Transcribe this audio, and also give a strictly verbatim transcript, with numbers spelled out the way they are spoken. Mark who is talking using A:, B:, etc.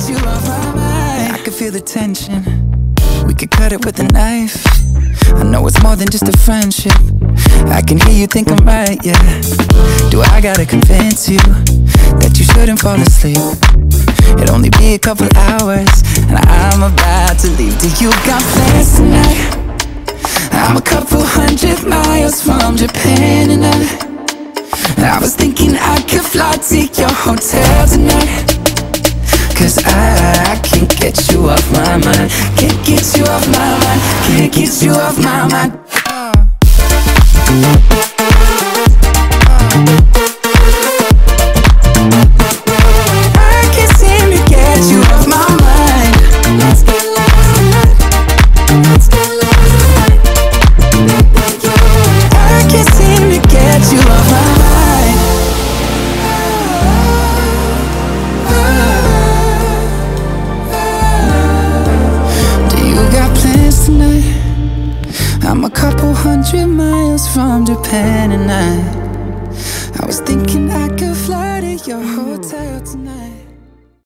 A: you off my mind. I can feel the tension, we could cut it with a knife. I know it's more than just a friendship. I can hear you think I'm right, yeah. Do I gotta convince you that you shouldn't fall asleep? It'll only be a couple hours and I'm about to leave. Do you got plans tonight? I'm a couple hundred miles from Japan and I I was thinking I could fly to your hotel tonight. Cause I, I can't get you off my mind. Can't get you off my mind. Can't get you off my mind. I can't seem to get you off my mind. Let's get lost tonight. Let's get lost tonight. I can't seem to get you off my mind. I'm a couple hundred miles from Japan and I